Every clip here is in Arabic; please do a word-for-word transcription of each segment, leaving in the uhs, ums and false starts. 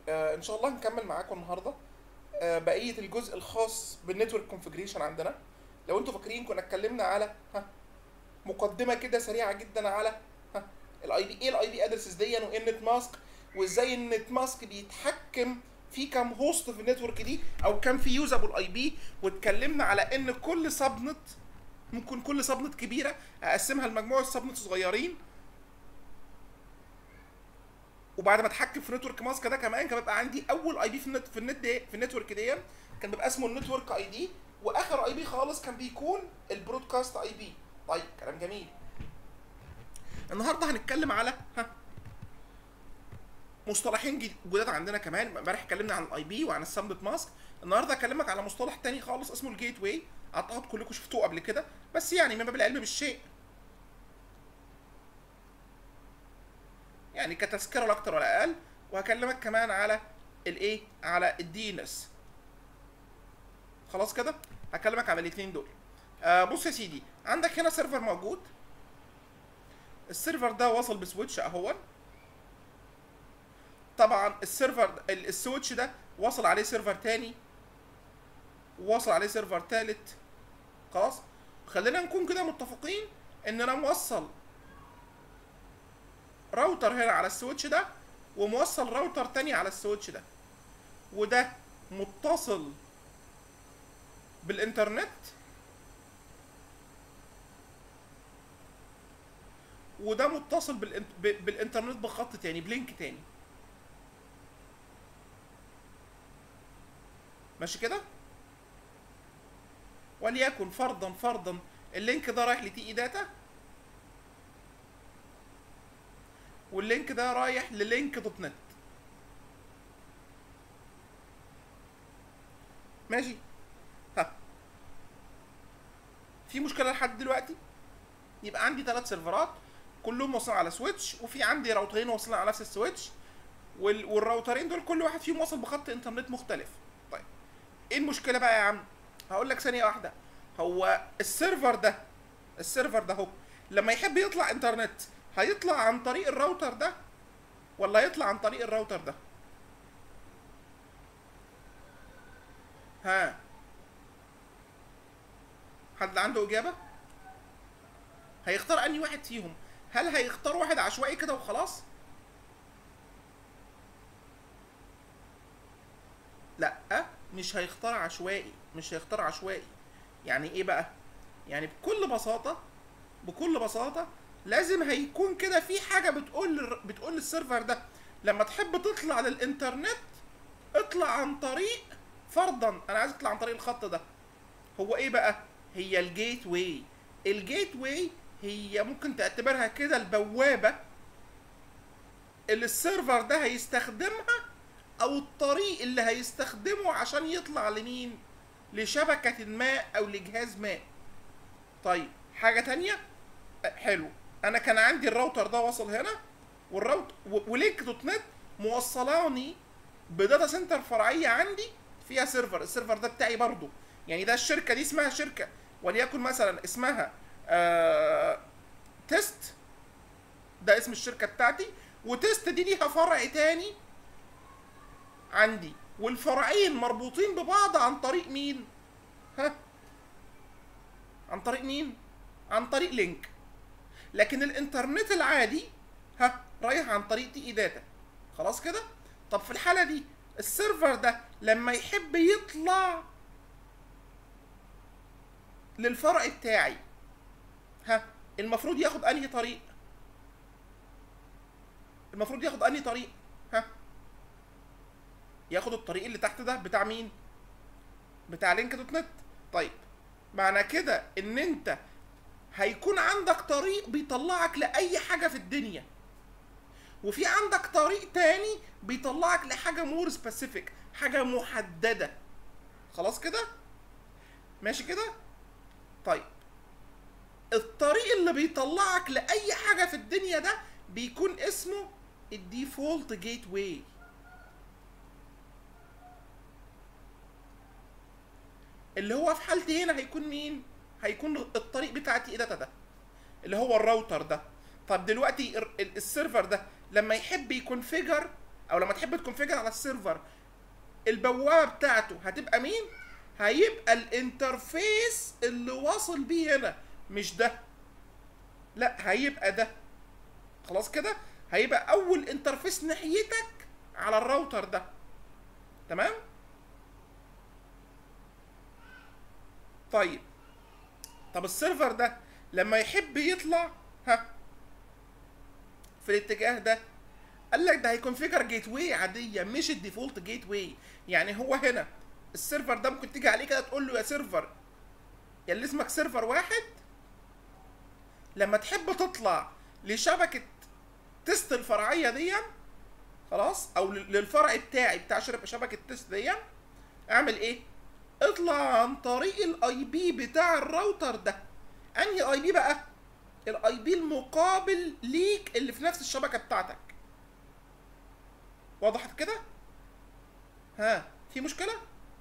آه ان شاء الله هنكمل معاكم النهارده آه بقيه الجزء الخاص بالنتورك كونفيجريشن عندنا. لو انتوا فاكرين كنا اتكلمنا على ها مقدمه كده سريعه جدا على ها الاي بي ايه الاي بي ادرسز دي والنت ماسك، وازاي النت ماسك بيتحكم في كام هوست في النتورك دي او كام في يوزابل اي بي. واتكلمنا على ان كل سبنت ممكن كل سبنت كبيره اقسمها لمجموعه سبنت صغيرين، وبعد ما اتحكم في نتورك ماسك ده كمان كان بيبقى عندي اول اي بي في النت في النت دي في النتورك دي كان بيبقى اسمه النتورك اي دي، واخر اي بي خالص كان بيكون البرودكاست اي بي. طيب كلام جميل. النهارده هنتكلم على ها مصطلحين جداد عندنا كمان. امبارح اتكلمنا عن الاي بي وعن السبنت ماسك، النهارده هكلمك على مصطلح تاني خالص اسمه الجيت واي. اعتقد كلكم شفتوه قبل كده، بس يعني من باب العلم بالشيء، يعني كتذكره لا اكتر ولا اقل. وهكلمك كمان على الايه على الدي ان اس. خلاص كده هكلمك على الاثنين دول. آه بص يا سيدي، عندك هنا سيرفر موجود. السيرفر ده وصل بسويتش اهون. طبعا السيرفر السويتش ده وصل عليه سيرفر تاني، ووصل عليه سيرفر تالت. خلاص، خلينا نكون كده متفقين ان انا موصل راوتر هنا على السويتش ده، وموصل راوتر تاني على السويتش ده، وده متصل بالانترنت، وده متصل بالانت... بالانترنت بخط تاني بلينك تاني. ماشي كده؟ وليكن فرضا فرضا اللينك ده رايح لتي اي داتا، واللينك ده رايح للينك دوت نت. ماشي؟ ها في مشكله لحد دلوقتي؟ يبقى عندي ثلاث سيرفرات كلهم واصلين على سويتش، وفي عندي راوترين واصلين على نفس السويتش، وال... والراوترين دول كل واحد فيهم واصل بخط انترنت مختلف. طيب ايه المشكله بقى يا عم؟ هقول لك ثانيه واحده. هو السيرفر ده السيرفر ده هو لما يحب يطلع انترنت هيطلع عن طريق الراوتر ده ولا هيطلع عن طريق الراوتر ده؟ ها حد عنده اجابه؟ هيختار انهي واحد فيهم؟ هل هيختار واحد عشوائي كده وخلاص؟ لا، مش هيختار عشوائي مش هيختار عشوائي. يعني ايه بقى؟ يعني بكل بساطه بكل بساطه لازم هيكون كده في حاجه بتقول بتقول للسيرفر ده لما تحب تطلع للانترنت اطلع عن طريق، فرضا انا عايز اطلع عن طريق الخط ده. هو ايه بقى؟ هي الجيت واي. الجيت واي هي ممكن تعتبرها كده البوابه اللي السيرفر ده هيستخدمها، او الطريق اللي هيستخدمه عشان يطلع لمين؟ لشبكه ما او لجهاز ما. طيب حاجه تانية، حلو، انا كان عندي الراوتر ده واصل هنا، والراوت ولينك دوت نت موصلاني بداتا سنتر فرعيه عندي فيها سيرفر. السيرفر ده بتاعي برضو، يعني ده الشركه دي اسمها شركه وليكن مثلا اسمها آه تيست، ده اسم الشركه بتاعتي، وتيست دي ليها فرع تاني عندي، والفرعين مربوطين ببعض عن طريق مين؟ ها عن طريق مين؟ عن طريق لينك. لكن الانترنت العادي ها رايح عن طريق تي اي داتا. خلاص كده؟ طب في الحاله دي السيرفر ده لما يحب يطلع للفرع بتاعي ها المفروض ياخد انهي طريق؟ المفروض ياخد انهي طريق؟ ها ياخد الطريق اللي تحت ده بتاع مين؟ بتاع لينك دوت نت. طيب معنى كده ان انت هيكون عندك طريق بيطلعك لاي حاجه في الدنيا، وفي عندك طريق تاني بيطلعك لحاجه مور سبيسيفيك، حاجه محدده. خلاص كده؟ ماشي كده؟ طيب الطريق اللي بيطلعك لاي حاجه في الدنيا ده بيكون اسمه الديفولت جيت واي. اللي هو في حالتي هنا هيكون مين؟ هيكون الطريق بتاع تي داتا ده اللي هو الراوتر ده. طب دلوقتي السيرفر ده لما يحب يكونفيجر او لما تحب تكونفيجر على السيرفر البوابه بتاعته هتبقى مين؟ هيبقى الانترفيس اللي واصل بيه هنا، مش ده، لا هيبقى ده. خلاص كده، هيبقى اول انترفيس ناحيتك على الراوتر ده. تمام؟ طيب طب السيرفر ده لما يحب يطلع ها في الاتجاه ده، قال لك ده هيكونفيجر جيت واي عاديه مش الديفولت جيت واي. يعني هو هنا السيرفر ده ممكن تيجي عليه كده تقول له يا سيرفر يا اللي اسمك سيرفر واحد، لما تحب تطلع لشبكه تيست الفرعيه دي، خلاص، او للفرع بتاعي بتاع شبكه تيست دي، اعمل ايه؟ اطلع عن طريق الاي بي بتاع الراوتر ده. انهي اي بي بقى؟ الاي بي المقابل ليك اللي في نفس الشبكه بتاعتك. وضحت كده؟ ها في مشكله؟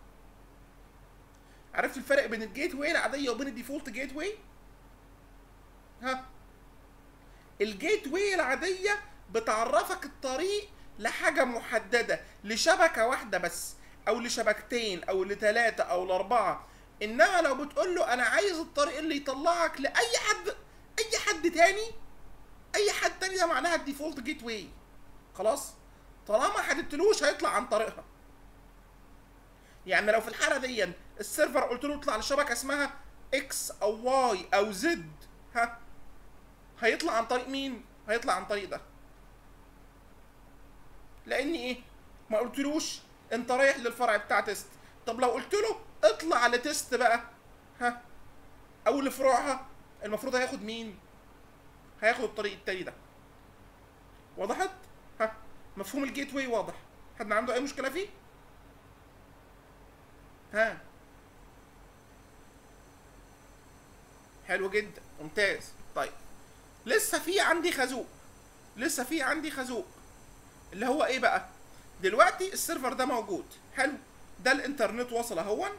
عرفت الفرق بين الجيت واي العاديه وبين الديفولت جيت واي؟ ها الجيت واي العاديه بتعرفك الطريق لحاجه محدده، لشبكه واحده بس، او لشبكتين او لثلاثه او لاربعه. انما لو بتقول له انا عايز الطريق اللي يطلعك لاي حد، اي حد تاني، اي حد تاني، ده معناها الديفولت جيت واي. خلاص، طالما حددتلوش هيطلع عن طريقها. يعني لو في الحاله دي السيرفر قلت له اطلع لشبكه اسمها اكس او واي او زد، ها هيطلع عن طريق مين؟ هيطلع عن طريق ده. لان ايه؟ ما قلتلوش انت رايح للفرع بتاع تيست. طب لو قلت له اطلع لتيست بقى، ها او لفروعها، المفروض هياخد مين؟ هياخد الطريق التاني ده. وضحت؟ ها مفهوم الجيت واي واضح؟ حد عنده اي مشكله فيه؟ ها حلو جدا، ممتاز. طيب لسه في عندي خازوق، لسه في عندي خازوق اللي هو ايه بقى؟ دلوقتي السيرفر ده موجود، حلو، ده الانترنت وصل اهون،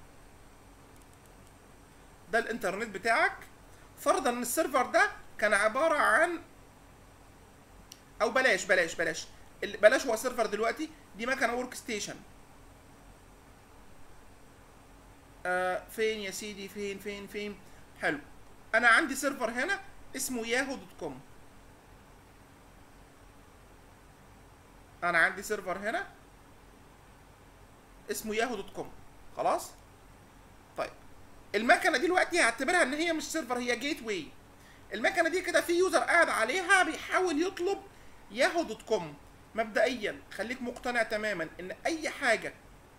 ده الانترنت بتاعك. فرضا ان السيرفر ده كان عباره عن، او بلاش بلاش بلاش بلاش هو سيرفر دلوقتي، دي مكنه ورك ستيشن. آه فين يا سيدي؟ فين فين فين؟ حلو، انا عندي سيرفر هنا اسمه ياهو دوت كوم. انا عندي سيرفر هنا اسمه ياهو دوت كوم. خلاص؟ طيب المكنه دي دلوقتي هعتبرها ان هي مش سيرفر، هي جيت واي. المكنه دي كده في يوزر قاعد عليها بيحاول يطلب ياهو دوت كوم. مبدئيا خليك مقتنع تماما ان اي حاجه،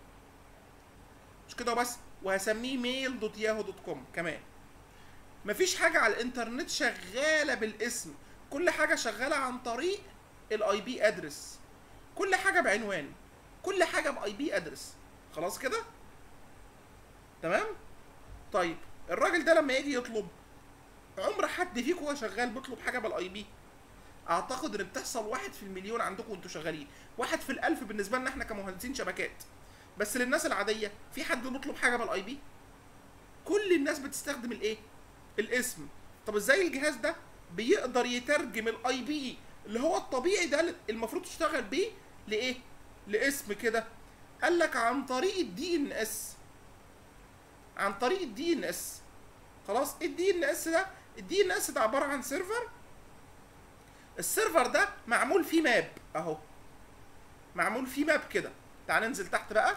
مش كده وبس، وهسميه ميل دوت ياهو دوت كوم كمان. مفيش حاجه على الانترنت شغاله بالاسم، كل حاجه شغاله عن طريق الاي بي ادرس، كل حاجه بعنوان، كل حاجه باي بي ادرس. خلاص كده؟ تمام؟ طيب الراجل ده لما يجي يطلب، عمر حد فيكم هو شغال بيطلب حاجه بالاي بي؟ اعتقد ان بتحصل واحد في المليون عندكم وانتوا شغالين، واحد في الالف بالنسبه لنا احنا كمهندسين شبكات. بس للناس العاديه في حد بيطلب حاجه بالاي بي؟ كل الناس بتستخدم الايه؟ الاسم. طب ازاي الجهاز ده بيقدر يترجم الاي بي اللي هو الطبيعي ده المفروض تشتغل بيه لايه؟ لاسم كده. قال لك عن طريق الدي ان اس، عن طريق الدي ان اس. خلاص، ايه الدي ان اس ده؟ الدي ان اس ده عباره عن سيرفر، السيرفر ده معمول فيه ماب اهو، معمول فيه ماب كده. تعال ننزل تحت بقى.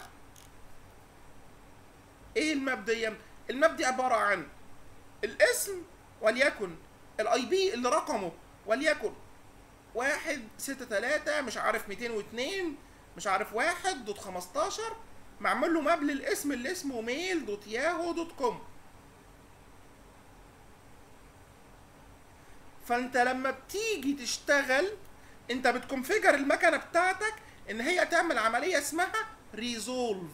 ايه الماب دي؟ الماب دي عباره عن الاسم، وليكن الاي بي اللي رقمه وليكن واحد ستة تلاتة مش عارف ميتين واتنين مش عارف واحد دوت خمستاشر، معمول له ماب للاسم اللي اسمه ميل دوت ياهو دوت كوم. فانت لما بتيجي تشتغل انت بتكونفيجر المكنه بتاعتك ان هي تعمل عمليه اسمها ريزولف.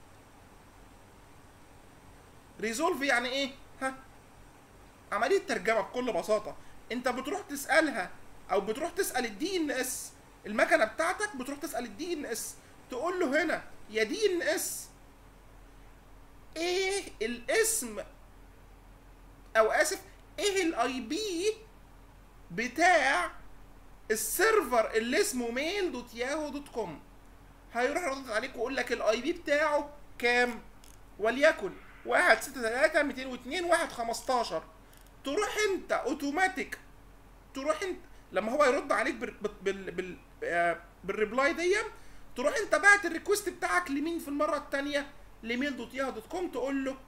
ريزولف يعني ايه؟ ها عمليه ترجمه بكل بساطه. انت بتروح تسالها، او بتروح تسال الدي ان اس، المكنه بتاعتك بتروح تسال الدي ان اس، تقول له هنا يا دي ان اس ايه الاسم، او اسف ايه الاي بي بتاع السيرفر اللي اسمه ميل دوت ياهو دوت كوم هيروح يرد عليك ويقول لك الاي بي بتاعه كام، وليكن واحد ستة تلاتة ميتين واتنين واحد خمستاشر. تروح انت اوتوماتيك، تروح انت لما هو يرد عليك بال بال بال آه بالريبلاي دي، تروح انت بعت الريكوست بتاعك لمين في المره الثانيه؟ لميل دوت ياهو دوت كوم، تقول له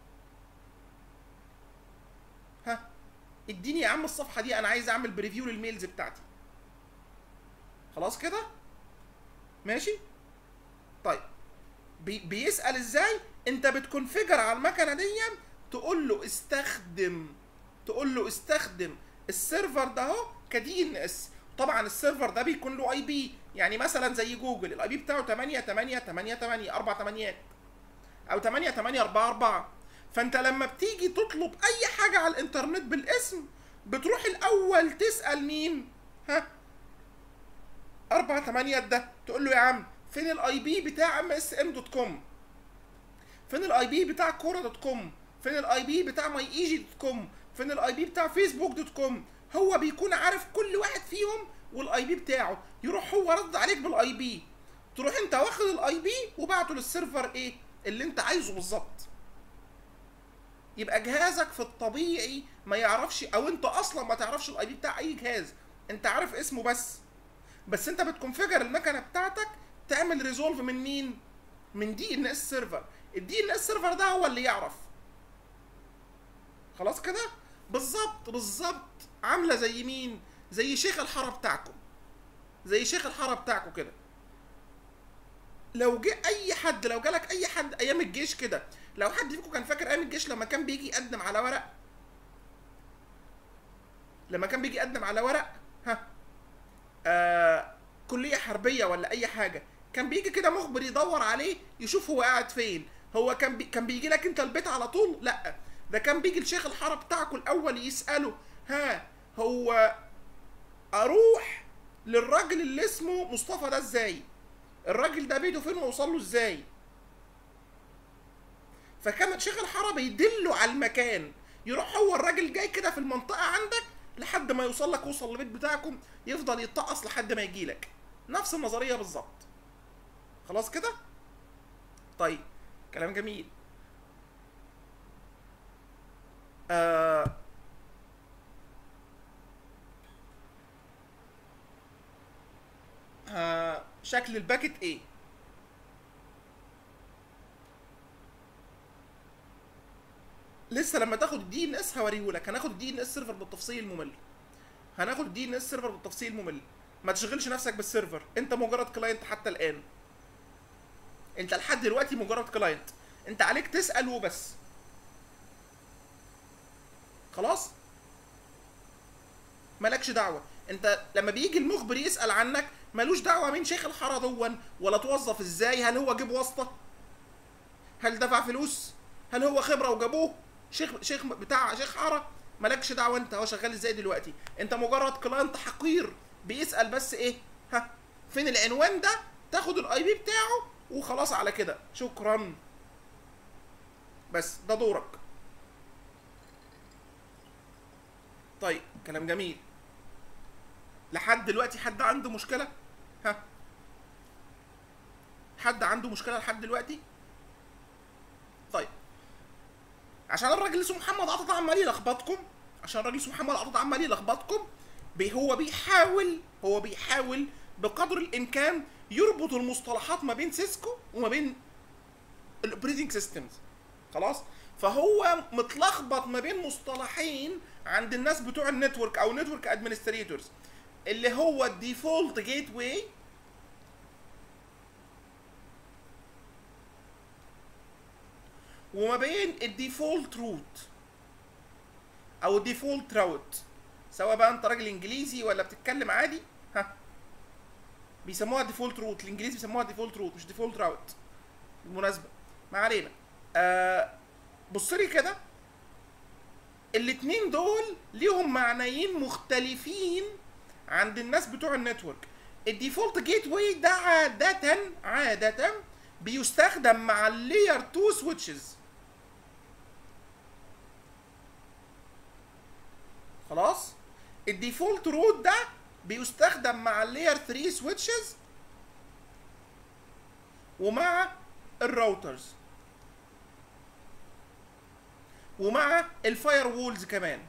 ها اديني يا عم الصفحه دي، انا عايز اعمل بريفيو للميلز بتاعتي. خلاص كده ماشي. طيب بي بيسال ازاي؟ انت بتكونفيجر على المكنه دي، تقول له استخدم تقول له استخدم السيرفر ده اهو كدي ان اس. طبعا السيرفر ده بيكون له اي بي، يعني مثلا زي جوجل الاي بي بتاعه تمانية تمانية تمانية تمانية اربع تمانيات او تمانية تمانية اربعة اربعة. فانت لما بتيجي تطلب اي حاجه على الانترنت بالاسم بتروح الاول تسال مين؟ ها اربع تمانيات ده، تقول له يا عم فين الاي بي بتاع ام اس ام دوت كوم، فين الاي بي بتاع كوره دوت كوم، فين الاي بي بتاع ماي ايجي دوت كوم، فين الاي بي بتاع فيسبوك دوت كوم. هو بيكون عارف كل واحد فيهم والاي بي بتاعه، يروح هو رد عليك بالاي بي، تروح انت واخد الاي بي وبعته للسيرفر ايه اللي انت عايزه بالظبط. يبقى جهازك في الطبيعي ما يعرفش، او انت اصلا ما تعرفش الاي بي بتاع اي جهاز، انت عارف اسمه بس. بس انت بتكونفيجر المكنه بتاعتك تعمل ريزولف من مين؟ من دي ان اس سيرفر. الدي ان اس سيرفر ده هو اللي يعرف. خلاص كده بالظبط بالظبط. عامله زي مين؟ زي شيخ الحاره بتاعكم، زي شيخ الحاره بتاعكم كده. لو جه اي حد، لو جالك اي حد ايام الجيش كده، لو حد فيكم كان فاكر ايام الجيش لما كان بيجي يقدم على ورق، لما كان بيجي يقدم على ورق ها آه كليه حربيه ولا اي حاجه، كان بيجي كده مخبر يدور عليه يشوف هو قاعد فين. هو كان بي كان بيجي لك انت البيت على طول؟ لا، ده كان بيجي لشيخ الحاره بتاعكم الاول يساله ها هو اروح للراجل اللي اسمه مصطفى ده ازاي؟ الراجل ده بيته فين واوصل له ازاي؟ فكان شيخ الحاره بيدله على المكان، يروح هو الراجل جاي كده في المنطقه عندك لحد ما يوصل لك، وصل للبيت بتاعكم، يفضل يتقص لحد ما يجي لك. نفس النظريه بالظبط. خلاص كده؟ طيب كلام جميل. آه آه شكل الباكت ايه؟ لسه لما تاخد الدي ان اس هوريهولك. هناخد الدي ان اس سيرفر بالتفصيل الممل. هناخد الدي ان اس سيرفر بالتفصيل الممل. ما تشغلش نفسك بالسيرفر، انت مجرد كلاينت حتى الان. انت لحد دلوقتي مجرد كلاينت، انت عليك تسال وبس. خلاص؟ مالكش دعوه. انت لما بيجي المخبر يسال عنك ملوش دعوه مين شيخ الحاره دون، ولا توظف ازاي، هل هو جيب واسطه، هل دفع فلوس، هل هو خبره وجابوه شيخ شيخ بتاع شيخ حاره. مالكش دعوه انت هو شغال ازاي دلوقتي. انت مجرد كلاينت حقير بيسال بس ايه؟ ها فين العنوان ده، تاخد الاي بي بتاعه وخلاص على كده، شكرا. بس ده دورك. طيب كلام جميل. لحد دلوقتي حد عنده مشكله؟ ها حد عنده مشكله لحد دلوقتي؟ طيب عشان الراجل اسمه محمد عطط عمال يلخبطكم، عشان الراجل اسمه محمد عطط عمال يلخبطكم، بي هو بيحاول هو بيحاول بقدر الامكان يربط المصطلحات ما بين سيسكو وما بين الاوبريتنج سيستمز. خلاص؟ فهو متلخبط ما بين مصطلحين عند الناس بتوع النتورك او نتورك ادمنستريتورز، اللي هو الديفولت جيت واي وما بين الديفولت روت او الديفولت راوت. سواء بقى انت راجل انجليزي ولا بتتكلم عادي، ها بيسموها ديفولت روت. الانجليزي بيسموها ديفولت روت مش ديفولت راوت بالمناسبه. ما علينا. آه بص لي كده، الاتنين دول ليهم معنيين مختلفين عند الناس بتوع النتورك. الديفولت جيت واي ده عاده عاده بيستخدم مع اللاير اتنين سويتشز. خلاص؟ الديفولت روت ده بيستخدم مع اللاير ثري سويتشز ومع الراوترز ومع الفاير وولز كمان.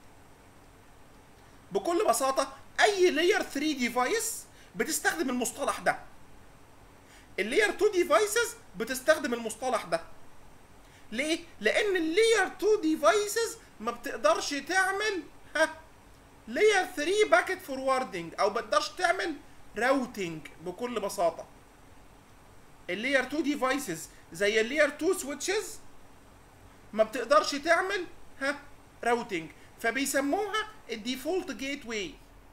بكل بساطه اي لاير ثري ديفايس بتستخدم المصطلح ده، اللاير تو ديفايسز بتستخدم المصطلح ده. ليه؟ لان اللاير تو ديفايسز ما بتقدرش تعمل ها لاير ثري باكيت فوروردنج او ما بتقدرش تعمل راوتنج. بكل بساطه اللاير تو ديفايسز زي اللاير تو سويتشز ما بتقدرش تعمل ها راوتنج، فبيسموها الديفولت جيت واي.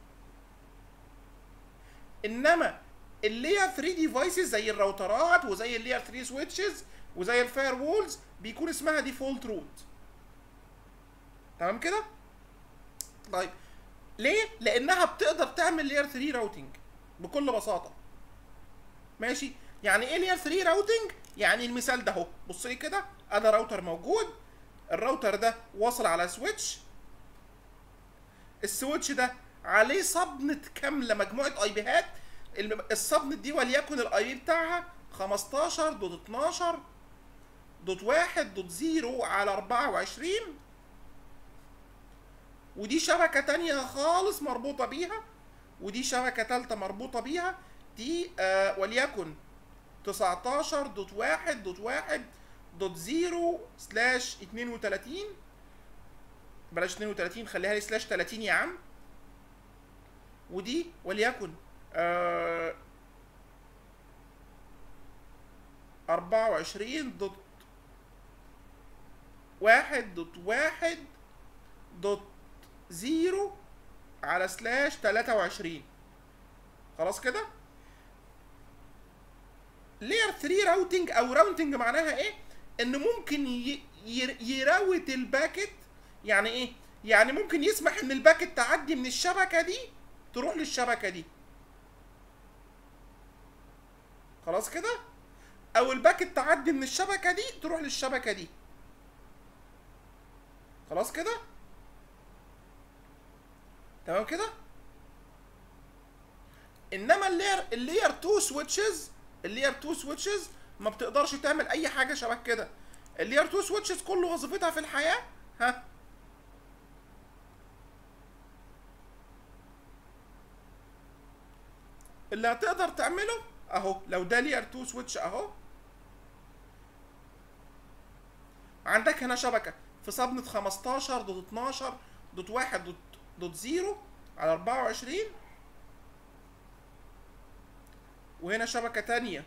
انما اللاير ثري ديفايسز زي الراوترات وزي اللاير ثري سويتشز وزي الفاير وولز بيكون اسمها ديفولت روت. تمام كده؟ طيب ليه؟ لانها بتقدر تعمل لاير ثري راوتنج بكل بساطه. ماشي؟ يعني ايه لاير ثري راوتنج؟ يعني المثال ده اهو، بص لي كده، انا راوتر موجود، الراوتر ده واصل على سويتش، السويتش ده عليه صبنة كاملة مجموعة اي بيهات، الصبنة دي وليكن الاي بي بتاعها خمستاشر دوت اتناشر دوت واحد دوت زيرو على اربعة وعشرين، ودي شبكة تانية خالص مربوطة بيها، ودي شبكة تالتة مربوطة بيها، دي آه وليكن تسعتاشر دوت واحد دوت واحد دوت زيرو سلاش اتنين وتلاتين، بلاش اتنين وتلاتين خليها لي سلاش تلاتين يا عم، ودي وليكن آه اربعة وعشرين دوت واحد دوت واحد دوت زيرو على سلاش تلاتة وعشرين. خلاص كده؟ لاير ثري راوتنج او راوتنج معناها ايه؟ ان ممكن يراوت الباكت. يعني ايه؟ يعني ممكن يسمح ان الباكت تعدي من الشبكه دي تروح للشبكه دي. خلاص كده؟ او الباكت تعدي من الشبكه دي تروح للشبكه دي. خلاص كده؟ تمام كده؟ انما اللاير اللاير تو سويتشز اللاير تو سويتشز ما بتقدرش تعمل اي حاجه شبه كده. اللاير تو سويتشز كل وظيفتها في الحياه ها اللي هتقدر تعمله اهو، لو ده لاير تو سويتش اهو، عندك هنا شبكه في صبنه خمستاشر دوت اتناشر دوت واحد دوت زيرو على اربعة وعشرين، وهنا شبكه تانيه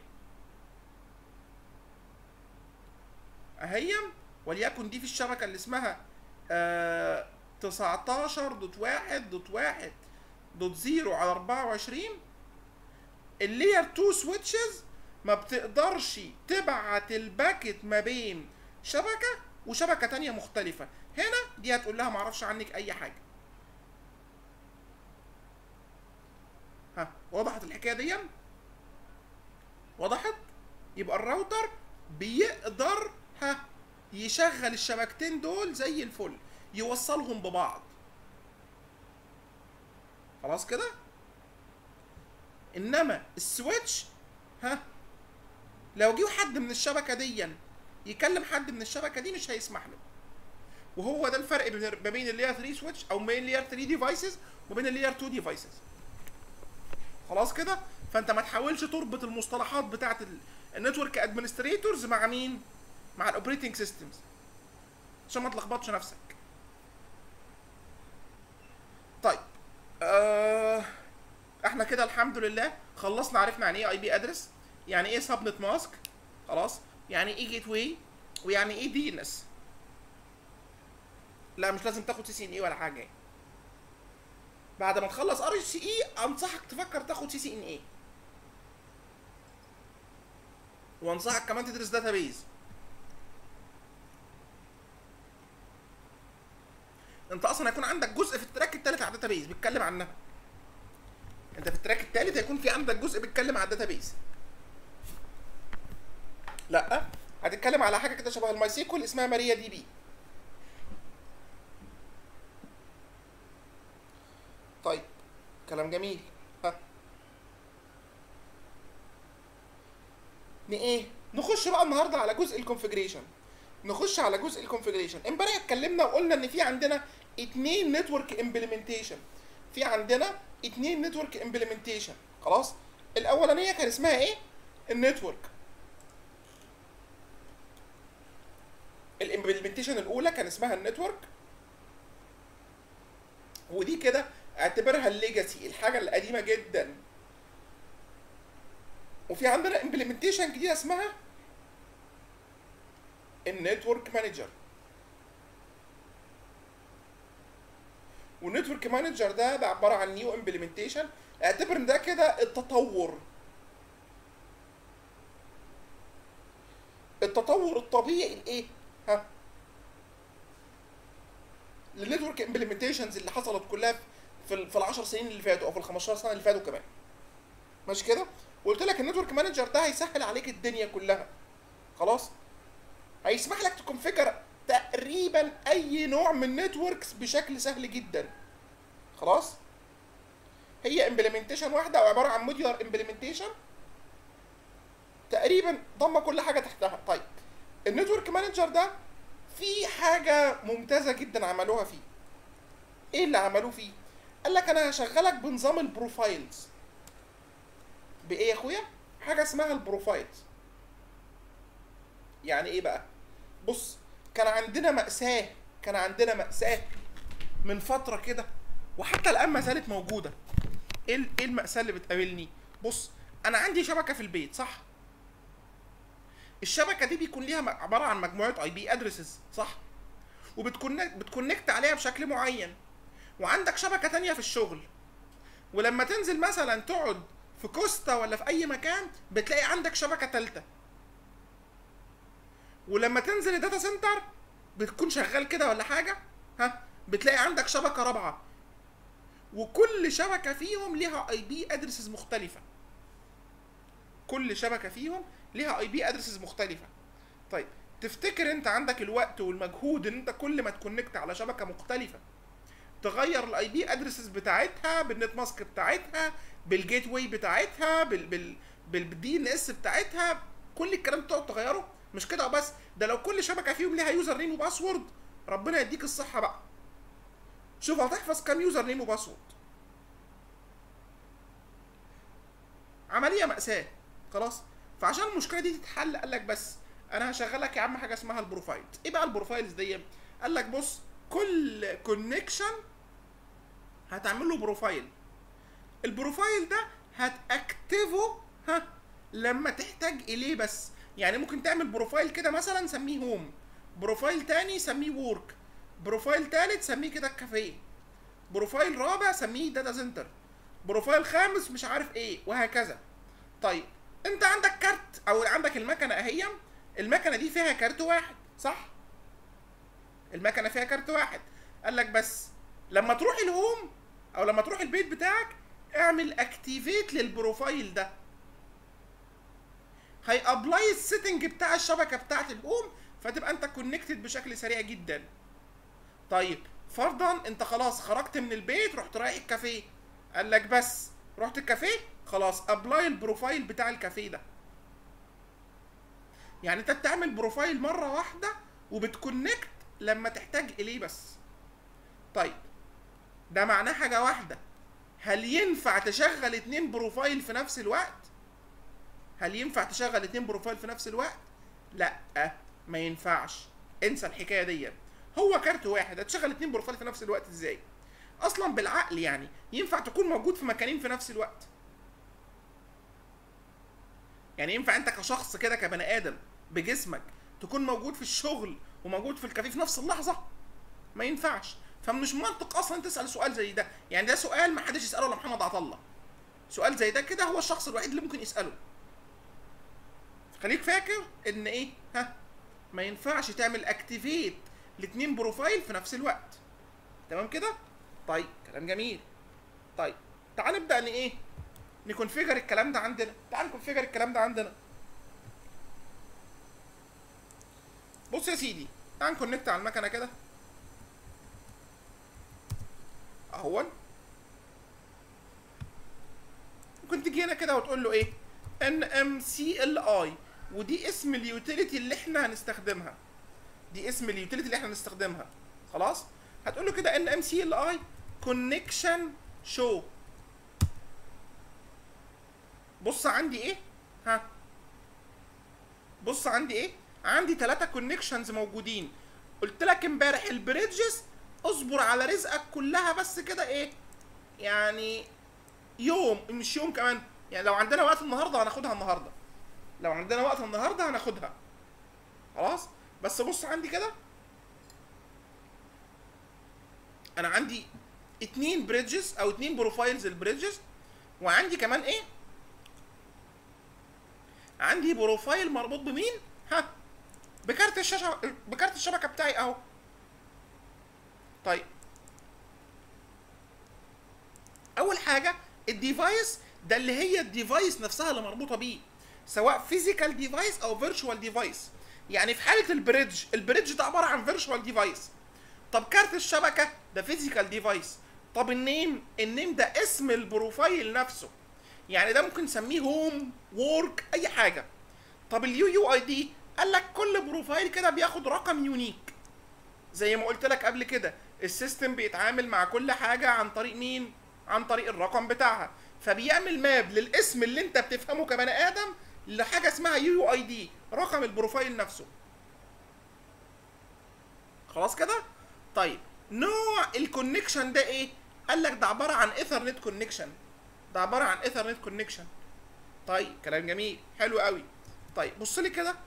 اهي، وليكن دي في الشبكه اللي اسمها آه تسعتاشر دوت واحد دوت واحد دوت زيرو على اربعة وعشرين. اللاير تو سويتشز ما بتقدرش تبعت الباكت ما بين شبكه وشبكه تانيه مختلفه. هنا دي هتقول لها معرفش عنك اي حاجه. ها وضحت الحكايه دي؟ وضحت؟ يبقى الراوتر بيقدر ها يشغل الشبكتين دول زي الفل، يوصلهم ببعض. خلاص كده؟ انما السويتش ها لو جه حد من الشبكه دي يكلم حد من الشبكه دي مش هيسمح له. وهو ده الفرق ما بين اللاير ثري سويتش او بين اللاير ثري ديفايسز وبين اللاير تو ديفايسز. خلاص كده؟ فانت ما تحاولش تربط المصطلحات بتاعت النتورك ادمنستريتورز مع مين؟ مع الاوبريتنج سيستمز عشان ما تلخبطش نفسك. طيب آه احنا كده الحمد لله خلصنا، عرفنا يعني ايه اي بي ادرس، يعني ايه سبنت ماسك، خلاص، يعني ايه جيت واي، ويعني ايه دي ان اس. لا مش لازم تاخد سي سي ان اي ولا حاجه. بعد ما تخلص ار سي اي انصحك تفكر تاخد سي سي ان اي، وانصحك كمان تدرس داتابيز. انت اصلا هيكون عندك جزء في التراك الثالث على الداتابيز بيتكلم عنها. انت في التراك الثالث هيكون في عندك جزء بيتكلم على الداتابيز. لا هتتكلم على حاجه كده شبه الماي سيكول اسمها ماريا دي بي. طيب كلام جميل. ها ن- ايه نخش بقى النهارده على جزء الكونفجريشن. نخش على جزء الكونفجريشن. امبارح اتكلمنا وقلنا ان في عندنا اتنين نتورك امبلمنتيشن. في عندنا اتنين نتورك امبلمنتيشن. خلاص. الاولانيه كان اسمها ايه؟ النتورك. الامبلمنتيشن الاولى كان اسمها النتورك، ودي كده اعتبرها الليجاسي، الحاجه القديمه جدا. وفي عندنا امبلمنتيشن جديده اسمها النتورك مانجر. والنتورك مانجر ده ده عباره عن نيو امبلمنتيشن. اعتبر ان ده كده التطور التطور الطبيعي الايه؟ ها للنتورك امبلمنتيشنز اللي حصلت كلها في ال في ال عشر سنين اللي فاتوا او في ال خمستاشر سنه اللي فاتوا كمان. ماشي كده؟ وقلت لك النتورك مانجر ده هيسهل عليك الدنيا كلها. خلاص؟ هيسمح لك تكونفيجر تقريبا اي نوع من نتوركس بشكل سهل جدا. خلاص؟ هي امبلمنتيشن واحده او عباره عن موديولار امبلمنتيشن تقريبا ضم كل حاجه تحتها. طيب النتورك مانجر ده في حاجه ممتازه جدا عملوها فيه. ايه اللي عملوه فيه؟ قال لك انا هشغلك بنظام البروفايلز. بايه يا اخويا؟ حاجه اسمها البروفايلز. يعني ايه بقى؟ بص، كان عندنا مأساة كان عندنا مأساة من فترة كده، وحتى الآن ما زالت موجودة. ايه ال- ايه المأساة اللي بتقابلني؟ بص، أنا عندي شبكة في البيت، صح؟ الشبكة دي بيكون ليها م- عبارة عن مجموعة اي بي ادريسز، صح؟ وبتكونكت بتكونكت عليها بشكل معين. وعندك شبكة تانية في الشغل، ولما تنزل مثلا تقعد في كوستا ولا في أي مكان بتلاقي عندك شبكة تالتة. ولما تنزل الداتا سنتر بتكون شغال كده ولا حاجه، ها بتلاقي عندك شبكه رابعه، وكل شبكه فيهم ليها اي بي ادرسز مختلفه. كل شبكه فيهم ليها اي بي ادرسز مختلفه. طيب تفتكر انت عندك الوقت والمجهود ان انت كل ما تكونكت على شبكه مختلفه تغير الاي بي ادرسز بتاعتها بالنت ماسك بتاعتها بالجيت واي بتاعتها بال بال بالدي ان اس بتاعتها؟ كل الكلام ده تقعد تغيره؟ مش كده وبس، ده لو كل شبكه فيهم ليها يوزر نيم وباسورد ربنا يديك الصحه بقى. شوف هتحفظ كام يوزر نيم وباسورد؟ عمليه ماساه. خلاص. فعشان المشكله دي تتحل قال لك بس انا هشغلك يا عم حاجه اسمها البروفايلز. ايه بقى البروفايلز دي؟ قال لك بص، كل كونكشن هتعمل له بروفايل. البروفايل ده هتاكتفه ها لما تحتاج اليه بس. يعني ممكن تعمل بروفايل كده مثلا سميه هوم، بروفايل تاني سميه وورك، بروفايل تالت سميه كده الكافيه، بروفايل رابع سميه داتا سنتر، بروفايل خامس مش عارف ايه، وهكذا. طيب انت عندك كارت او عندك المكنه اهي، المكنه دي فيها كارت واحد، صح؟ المكنه فيها كارت واحد. قال لك بس لما تروح الهوم او لما تروح البيت بتاعك اعمل اكتيفيت للبروفايل ده، هي ابلاي السيتنج بتاع الشبكه بتاعت الهوم، فتبقى انت كونكتد بشكل سريع جدا. طيب فرضا انت خلاص خرجت من البيت رحت رايح الكافيه، قال لك بس رحت الكافيه خلاص ابلاي البروفايل بتاع الكافيه ده. يعني انت بتعمل بروفايل مره واحده وبتكونكت لما تحتاج اليه بس. طيب ده معناه حاجه واحده، هل ينفع تشغل اتنين بروفايل في نفس الوقت؟ هل ينفع تشغل اتنين بروفايل في نفس الوقت؟ لا، ما ينفعش. انسى الحكايه دي. هو كارت واحد هتشغل اتنين بروفايل في نفس الوقت ازاي؟ اصلا بالعقل يعني ينفع تكون موجود في مكانين في نفس الوقت؟ يعني ينفع انت كشخص كده كبني ادم بجسمك تكون موجود في الشغل وموجود في الكافيه في نفس اللحظه؟ ما ينفعش. فمش منطق اصلا تسال سؤال زي ده. يعني ده سؤال ما حدش يساله الا محمد عطله. سؤال زي ده كده هو الشخص الوحيد اللي ممكن يساله. خليك فاكر ان ايه، ها ما ينفعش تعمل اكتيفيت لاتنين بروفايل في نفس الوقت. تمام كده؟ طيب كلام جميل. طيب تعال نبدا ان ايه نكونفيجر الكلام ده عندنا. تعال نكونفيجر الكلام ده عندنا. بص يا سيدي، تعال نكونكت على المكنه كده اهون. ممكن تيجي هنا كده وتقول له ايه ان ام سي ال اي، ودي اسم اليوتيليتي اللي احنا هنستخدمها، دي اسم اليوتيليتي اللي احنا هنستخدمها. خلاص هتقول له كده ان ام سي ال اي كونكشن شو. بص عندي ايه، ها بص عندي ايه، عندي ثلاثة كونكشنز موجودين. قلت لك امبارح البريدجز اصبر على رزقك كلها بس كده ايه يعني يوم، مش يوم كمان، يعني لو عندنا وقت النهارده هناخدها النهارده، لو عندنا وقت النهارده هناخدها. خلاص بس بص عندي كده انا عندي اتنين بريدجز او اتنين بروفايلز البريدجز، وعندي كمان ايه، عندي بروفايل مربوط بمين، ها بكارت الشاشه، بكارت الشبكه بتاعي اهو. طيب اول حاجه الديفايس ده اللي هي الديفايس نفسها اللي مربوطه بيه، سواء فيزيكال ديفايس او فيرتشوال ديفايس. يعني في حاله البريدج، البريدج ده عباره عن فيرتشوال ديفايس. طب كارت الشبكه ده فيزيكال ديفايس. طب النيم، النيم ده اسم البروفايل نفسه، يعني ده ممكن نسميه هوم وورك اي حاجه. طب اليو يو اي دي قال لك كل بروفايل كده بياخد رقم يونيك، زي ما قلت لك قبل كده السيستم بيتعامل مع كل حاجه عن طريق مين، عن طريق الرقم بتاعها، فبيعمل ماب للاسم اللي انت بتفهمه كبني ادم لحاجه اسمها يو يو اي دي، رقم البروفايل نفسه. خلاص كده. طيب نوع الكونكشن ده ايه؟ قال لك ده عباره عن ايثرنت كونكشن، ده عباره عن ايثرنت كونكشن. طيب كلام جميل حلو قوي. طيب بص لي كده،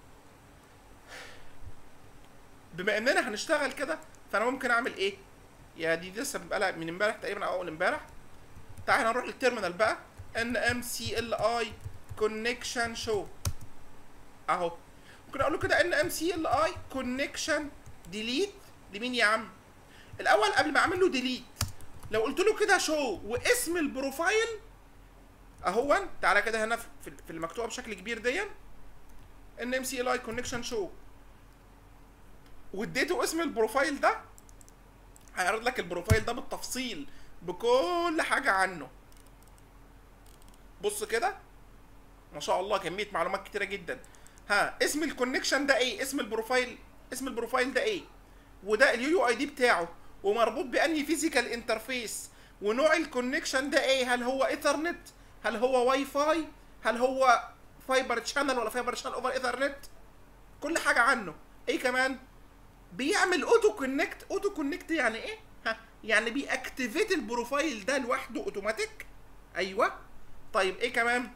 بما اننا هنشتغل كده فانا ممكن اعمل ايه؟ يا دي لسه بقى من امبارح تقريبا او اول امبارح. تعالى نروح للتيرمينال بقى، ان ام سي ال اي كونكشن شو اهو. ممكن اقول له كده ان ام سي ال اي كونكشن ديليت لمين يا عم؟ الاول قبل ما اعمل له ديليت لو قلت له كده شو واسم البروفايل اهو، تعالى كده هنا في المكتوبه بشكل كبير دي ان ام سي ال اي كونكشن شو، واديته اسم البروفايل ده، هيعرض لك البروفايل ده بالتفصيل بكل حاجه عنه. بص كده ما شاء الله كميه معلومات كتيره جدا. ها اسم الكونكشن ده ايه، اسم البروفايل، اسم البروفايل ده ايه، وده اليو يو اي دي بتاعه، ومربوط بانهي فيزيكال انترفيس، ونوع الكونكشن ده ايه، هل هو ايثرنت، هل هو واي فاي، هل هو فايبر تشانل ولا فايبر تشانل اوفر ايثرنت، كل حاجه عنه. ايه كمان؟ بيعمل اوتو كونكت. اوتو كونكت يعني ايه؟ ها يعني بيأكتيفيت البروفايل ده لوحده اوتوماتيك. ايوه. طيب ايه كمان؟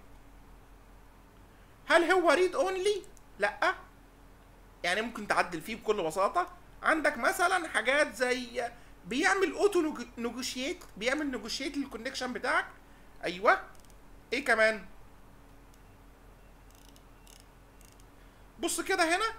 هل هو ريد اونلي؟ لا، يعني ممكن تعدل فيه بكل بساطه. عندك مثلا حاجات زي بيعمل اوتو نيجوشيت، بيعمل نيجوشيت للكونكشن بتاعك. ايوه. ايه كمان؟ بص كده هنا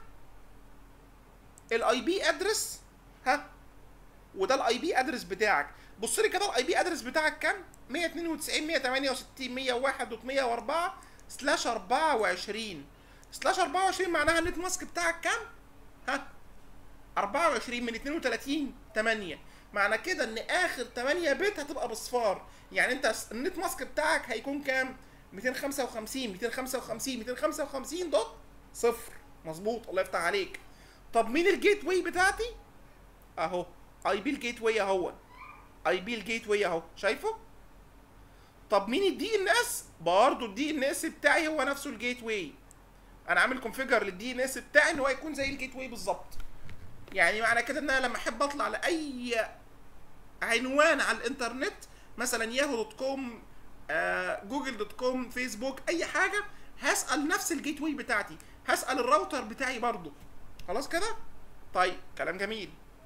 الاي بي ادرس، ها وده الاي بي ادرس بتاعك. بص لي كده الاي بي ادرس بتاعك كام؟ مية اتنين وتسعين مية تمانية وستين مية وواحد دوت مية واربعة سلاش اربعة وعشرين سلاش اربعة وعشرين، معناها النت ماسك بتاعك كام؟ ها اربعة وعشرين من اتنين وتلاتين تمانية، معنى كده ان اخر تمانية بت هتبقى بصفار، يعني انت النت ماسك بتاعك هيكون كام؟ ميتين خمسة وخمسين ميتين خمسة وخمسين ميتين خمسة وخمسين دوت صفر. مظبوط، الله يفتح عليك. طب مين الجيت واي بتاعتي؟ اهو اي بي الجيت واي اهو، اي بي الجيت واي اهو، شايفه؟ طب مين الدي ان اس؟ برضه الدي ان اس بتاعي هو نفسه الجيت واي. انا عامل كونفيجر للدي ان اس بتاعي ان هو يكون زي الجيت واي بالظبط. يعني معنى كده ان انا لما احب اطلع لاي عنوان على الانترنت، مثلا ياهو دوت كوم، آه، جوجل دوت كوم، فيسبوك، اي حاجه، هسال نفس الجيت واي بتاعتي، هسال الراوتر بتاعي برضه. خلاص كده؟ طيب كلام جميل.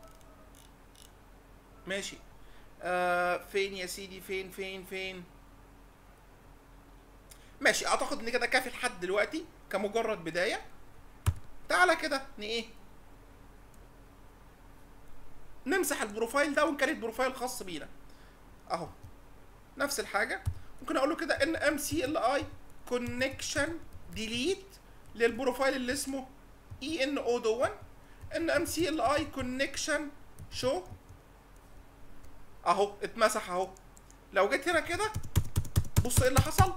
ماشي. آه فين يا سيدي، فين فين فين ماشي. اعتقد ان كده كافي لحد دلوقتي كمجرد بدايه. تعالى كده ن ايه نمسح البروفايل ده ونكريت بروفايل خاص بينا اهو. نفس الحاجه ممكن اقول له كده ان ام سي ال اي كونكشن ديليت للبروفايل اللي اسمه اي ان او دون، ان ام سي ال اي كونكشن شو اهو، اتمسح اهو. لو جيت هنا كده بص ايه اللي حصل.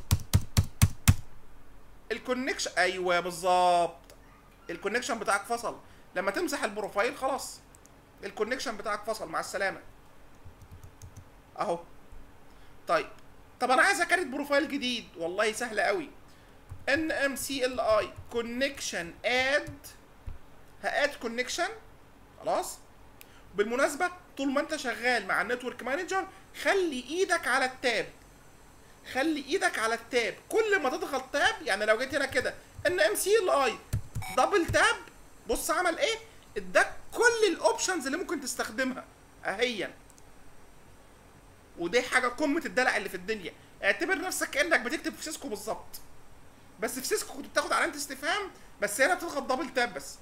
الكونكشن، ايوه بالظبط، الكونكشن بتاعك فصل. لما تمسح البروفايل خلاص الكونكشن بتاعك فصل، مع السلامه اهو. طيب طب انا عايز اكريت بروفايل جديد، والله سهله قوي. ان ام سي ال اي كونكشن اد، هاد كونكشن خلاص. بالمناسبه طول ما انت شغال مع النتورك مانجر خلي ايدك على التاب، خلي ايدك على التاب. كل ما تضغط تاب، يعني لو جيت هنا كده ان ام سي ال اي دبل تاب، بص عمل ايه؟ اداك كل الاوبشنز اللي ممكن تستخدمها اهيا. ودي حاجه قمه الدلع اللي في الدنيا. اعتبر نفسك كانك بتكتب في سيسكو بالظبط، بس في سيسكو كنت بتاخد علامه استفهام، بس هنا بتضغط دبل تاب بس.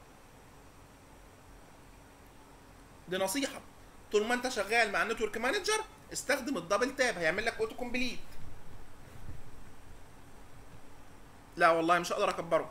دي نصيحه، طول ما انت شغال مع النتورك مانجر استخدم الدبل تاب، هيعمل لك اوتو كومبليت. لا والله مش هقدر اكبره.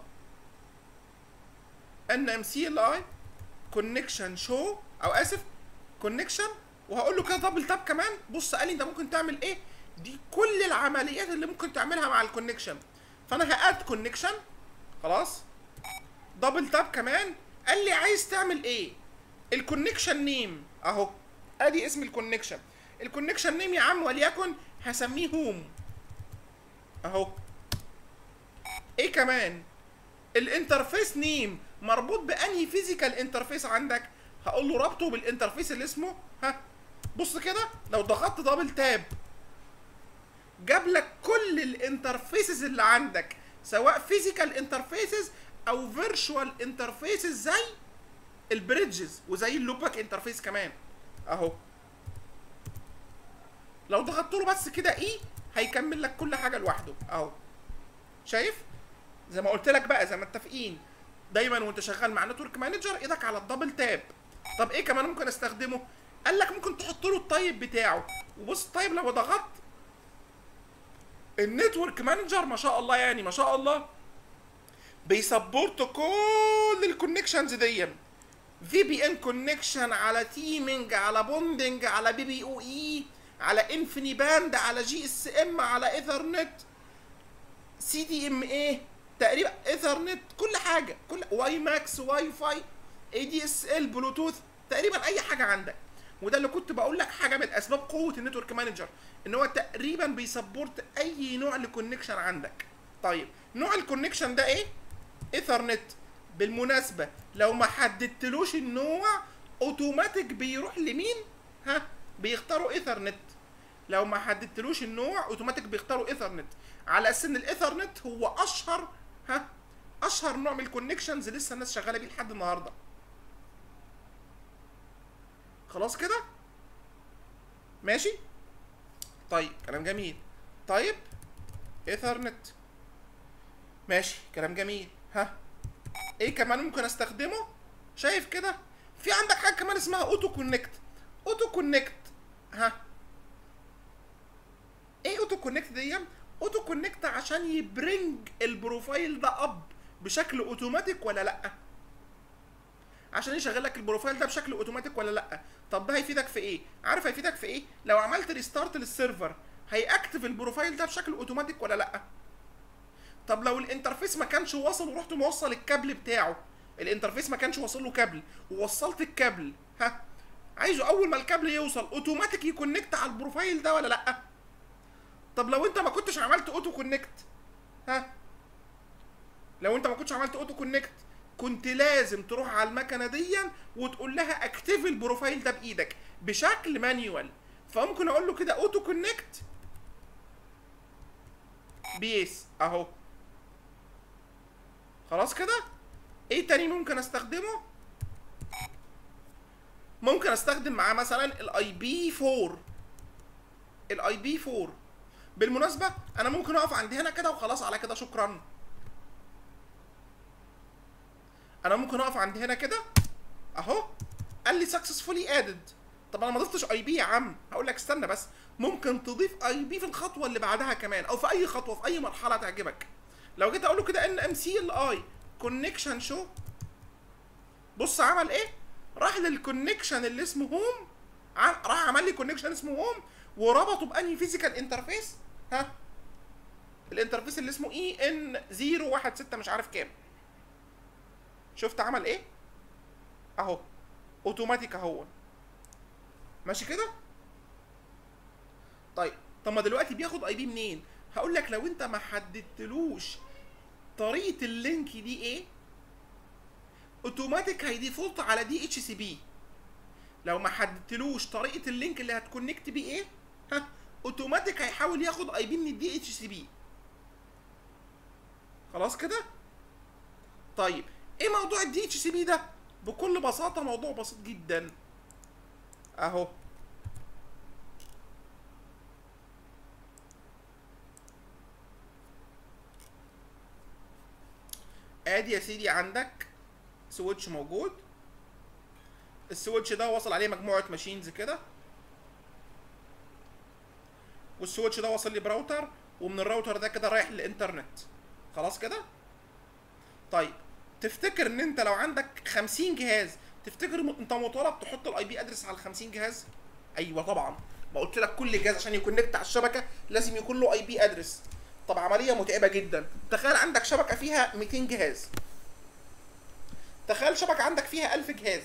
ان ام سي ال اي كونكشن شو، او اسف كونكشن، وهقول له كده دبل تاب كمان. بص قال لي انت ممكن تعمل ايه؟ دي كل العمليات اللي ممكن تعملها مع الكونكشن. فانا هاد كونكشن خلاص، دبل تاب كمان. قال لي عايز تعمل ايه؟ الكونكشن نيم اهو، ادي اسم الكونكشن. الكونكشن نيم يا عم وليكن هسميه هوم اهو. ايه كمان؟ الانترفيس نيم مربوط بانهي فيزيكال انترفيس عندك؟ هقول له ربطه بالانترفيس اللي اسمه ها. بص كده لو ضغطت دبل تاب جاب لك كل الانترفيسز اللي عندك، سواء فيزيكال انترفيسز او فيرتشوال انترفيسز زي البريدجز وزي اللوباك انترفيس كمان اهو. لو ضغطت له بس كده ايه هيكمل لك كل حاجه لوحده اهو. شايف؟ زي ما قلت لك بقى، زي ما متفقين دايما وانت شغال مع نتورك مانجر ايدك على الدبل تاب. طب ايه كمان ممكن استخدمه؟ قال لك ممكن تحط له التايب بتاعه. وبص التايب لو ضغطت النتورك مانجر ما شاء الله، يعني ما شاء الله بيسبورت كل الكونكشنز دي. في بي ان كونكشن، على تيمينج، على بوندنج، على بي بي او اي، على انفيني باند، على جي اس ام، على ايثرنت، سي دي ام اي تقريبا، ايثرنت، كل حاجه، كل واي ماكس، واي فاي، اي دي اس ال، بلوتوث، تقريبا اي حاجه عندك. وده اللي كنت بقول لك حاجه من اسباب قوه النتورك مانجر، ان هو تقريبا بيسبورت اي نوع لكونكشن عندك. طيب نوع الكونكشن ده ايه؟ ايثرنت. بالمناسبه لو ما حددتلوش النوع اوتوماتيك بيروح لمين؟ ها؟ بيختاروا ايثرنت. لو ما حددتلوش النوع اوتوماتيك بيختاروا ايثرنت، على اساس ان الايثرنت هو اشهر ها اشهر نوع من الكونكشنز لسه الناس شغاله بيه لحد النهارده. خلاص كده؟ ماشي؟ طيب كلام جميل. طيب ايثرنت ماشي، كلام جميل. ها ايه كمان ممكن استخدمه؟ شايف كده؟ في عندك حاجه كمان اسمها اوتو كونكت. اوتو كونكت ها ايه اوتو كونكت دي؟ اوتو كونكت عشان يبرنج البروفايل ده اب بشكل اوتوماتيك ولا لا؟ عشان يشغل لك البروفايل ده بشكل اوتوماتيك ولا لا؟ طب ده هيفيدك في ايه؟ عارف هيفيدك في ايه؟ لو عملت ريستارت للسيرفر هيأكتف البروفايل ده بشكل اوتوماتيك ولا لا؟ طب لو الانترفيس ما كانش واصل ورحت موصل الكابل بتاعه، الانترفيس ما كانش واصل له كابل ووصلت الكابل، ها عايزه اول ما الكابل يوصل اوتوماتيك يكونكت على البروفايل ده ولا لا؟ طب لو انت ما كنتش عملت اوتو كونكت، ها لو انت ما كنتش عملت اوتو كونكت كنت لازم تروح على المكنه دي وتقول لها اكتيف البروفايل ده بايدك بشكل مانيوال. فممكن اقول له كده اوتو كونكت بيس اهو. خلاص كده؟ ايه تاني ممكن استخدمه؟ ممكن استخدم معاه مثلا الاي بي فور. الاي بي فور بالمناسبه انا ممكن اقف عند هنا كده وخلاص على كده شكرا. انا ممكن اقف عند هنا كده اهو، قال لي سكسسفولي ادد. طب انا ما ضفتش اي بي يا عم. هقول لك استنى بس، ممكن تضيف اي بي في الخطوه اللي بعدها كمان، او في اي خطوه في اي مرحله تعجبك. لو جيت اقول له كده ان ام سي ال اي كونكشن شو، بص عمل ايه؟ راح للكونكشن اللي اسمه هوم، راح عمل لي كونكشن اسمه هوم وربطه بانهي فيزيكال انترفيس؟ ها الانترفيس اللي اسمه اي ان صفر واحد ستة مش عارف كام. شفت عمل ايه اهو اوتوماتيك اهو ماشي كده. طيب طب ما دلوقتي بياخد اي بي منين؟ هقول لك لو انت ما حددتلوش طريقه اللينك دي ايه اوتوماتيك هيديفولت على دي اتش سي بي. لو ما حددتلوش طريقه اللينك اللي هتكونكت بيه ايه ها اوتوماتيك هيحاول ياخد اي بي من الدي اتش سي بي. خلاص كده. طيب ايه موضوع الدي اتش سي بي ده؟ بكل بساطه موضوع بسيط جدا اهو. ادي يا سيدي عندك سويتش موجود. السويتش ده وصل عليه مجموعه ماشينز كده، والسويتش ده وصل لي براوتر، ومن الراوتر ده كده رايح للانترنت. خلاص كده. طيب تفتكر ان انت لو عندك خمسين جهاز تفتكر انت مطالب تحط الاي بي ادرس على ال خمسين جهاز؟ ايوه طبعا، ما قلت لك كل جهاز عشان يكونكت على الشبكه لازم يكون له اي بي ادرس. طب عمليه متعبه جدا. تخيل عندك شبكه فيها ميتين جهاز، تخيل شبكه عندك فيها ألف جهاز،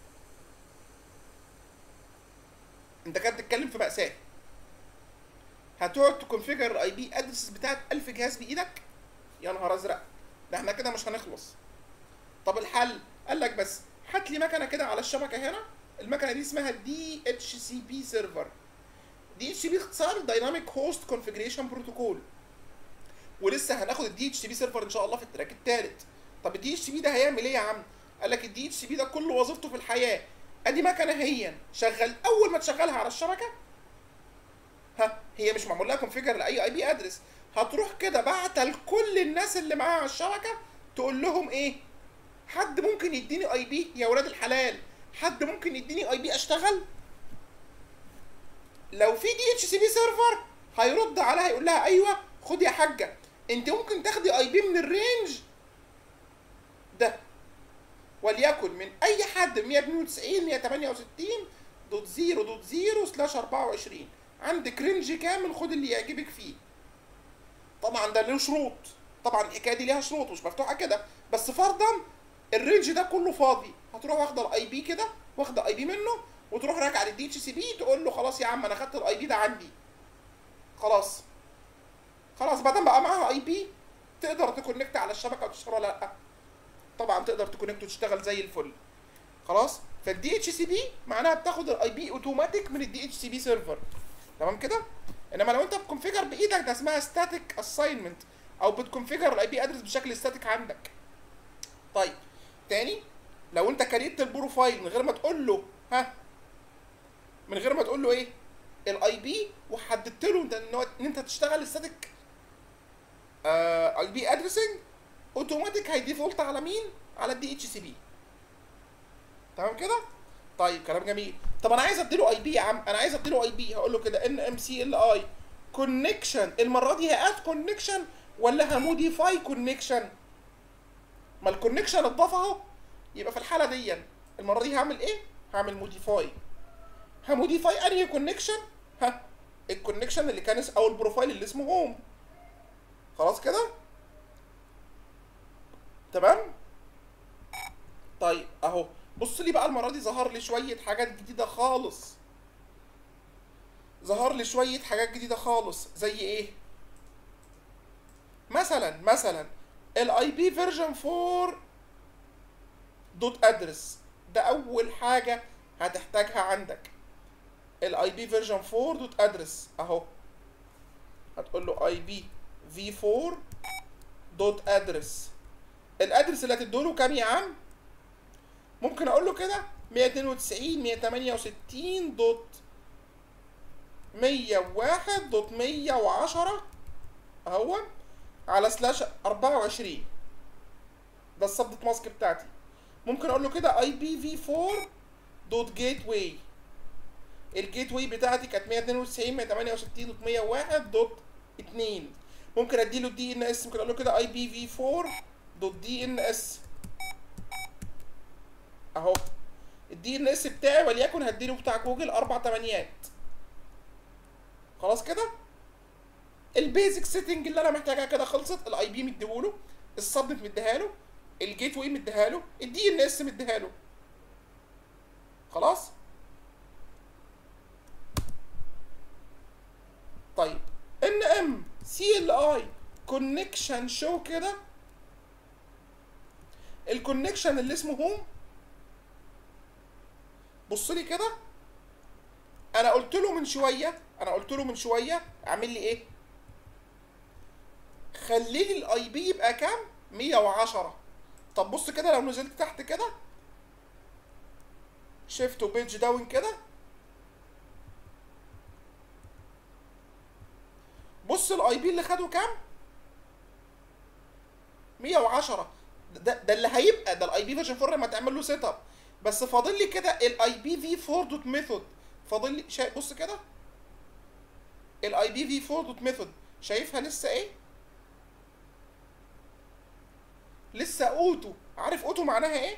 انت كده بتتكلم في مأساة. هتقعد تكونفيجر الاي بي ادرس بتاعت ألف جهاز بايدك؟ يا نهار ازرق، ده احنا كده مش هنخلص. طب الحل قال لك بس هات لي مكنه كده على الشبكه هنا، المكنه دي اسمها دي اتش سي بي سيرفر. دي اتش سي بي اختصار دايناميك هوست كونفيجريشن بروتوكول، ولسه هناخد الدي اتش سي بي سيرفر ان شاء الله في التراك الثالث. طب الدي اتش سي بي ده هيعمل ايه يا عم؟ قال لك الدي اتش سي بي ده كل وظيفته في الحياه ادي مكنه هي شغل، اول ما تشغلها على الشبكه ها هي مش معمول لها كونفيجر لاي اي بي ادرس، هتروح كده بعتها لكل الناس اللي معاها على الشبكه تقول لهم ايه؟ حد ممكن يديني اي بي يا ولاد الحلال؟ حد ممكن يديني اي بي اشتغل؟ لو في دي اتش سي بي سيرفر هيرد عليها يقول لها ايوه خد يا حاجه انت ممكن تاخدي اي بي من الرينج ده، وليكن من اي حد مية اتنين وتسعين مية تمانية وستين دوت صفر دوت صفر سلاش اربعة وعشرين، عندك رينج كامل خد اللي يعجبك فيه. طبعا ده له شروط، طبعا الحكايه دي ليها شروط مش مفتوحه كده، بس فرضا الرينج ده كله فاضي هتروح واخده الاي بي كده، واخده اي بي منه وتروح راجع للدي اتش سي بي تقول له خلاص يا عم انا خدت الاي بي ده عندي. خلاص خلاص بعدين بقى معاها اي بي تقدر تكونكت على الشبكه وتشتغل ولا لا؟ طبعا تقدر تكونكت وتشتغل زي الفل. خلاص فالدي اتش سي بي معناها بتاخد الاي بي اوتوماتيك من الدي اتش سي بي سيرفر. تمام كده؟ انما لو انت بتكونفيجر بايدك ده اسمها ستاتيك اساينمنت، او بتكونفيجر الاي بي ادرس بشكل ستاتيك عندك. طيب تاني، لو انت كريت البروفايل من غير ما تقول له ها من غير ما تقول له ايه الاي بي، وحددت له انت ان انت تشتغل ستاتيك اي بي ادرسنج، اوتوماتيك هيديفولت على مين؟ على الدي اتش سي بي. تمام كده؟ طيب كلام جميل. طب انا عايز اديله اي بي يا عم، انا عايز اديله اي بي، هقول له كده ان ام سي ال اي كونكشن، المره دي هاد كونكشن ولا هموديفاي كونكشن؟ ما الكونكشن اتضاف اهو، يبقى في الحاله دي المره دي هعمل ايه؟ هعمل موديفاي. هموديفاي انهي كونكشن؟ ها الكونكشن اللي كان او البروفايل اللي اسمه هوم. خلاص كده؟ تمام؟ طيب اهو بص لي بقى المره دي ظهر لي شويه حاجات جديده خالص. ظهر لي شويه حاجات جديده خالص زي ايه؟ مثلا مثلا الاي بي فيرجن فور دوت ادرس، ده اول حاجه هتحتاجها عندك. الاي بي فيرجن فور دوت ادرس اهو، هتقول له اي بي في فور دوت ادرس. الادرس اللي هتديله كام يا عم؟ ممكن اقول له كده مية اتنين وتسعين مية تمانية وستين دوت مية وواحد دوت مية وعشرة اهو على سلاش اربعة وعشرين، ده السبنت ماسك بتاعتي. ممكن اقول له كده اي بي في فور دوت جيت واي، الجيت واي بتاعتي كانت مية اتنين وتسعين مية تمانية وستين دوت مية وواحد دوت اتنين. ممكن اديله الدي ان اس، ممكن اقول له كده اي بي في فور دوت دي ان اس اهو. الدي ان اس بتاعي وليكن هديله بتاع جوجل اربع تمانيات. خلاص كده؟ البيزك سيتنج اللي انا محتاجها كده خلصت. الاي بي مديهوله، السبنت مديها له، الجيت واي مديها له، الدي ان اس مديها له. خلاص. طيب ان ام سي ال اي كونكشن شو كده، الكونكشن اللي اسمه هوم. بص لي كده، انا قلت له من شويه انا قلت له من شويه اعمل لي ايه؟ خلي لي الاي بي يبقى كام؟ مية وعشرة. طب بص كده، لو نزلت تحت كده شيفت وبيج داون كده، بص الاي بي اللي خده كام؟ مية وعشرة. ده ده اللي هيبقى ده الاي بي فيرجن أربعة لما تعمل له سيت اب. بس فاضل لي كده الاي بي في أربعة دوت ميثود، فاضل لي شايف؟ بص كده الاي بي في أربعة دوت ميثود، شايفها لسه ايه؟ لسه اوتو. عارف اوتو معناها ايه؟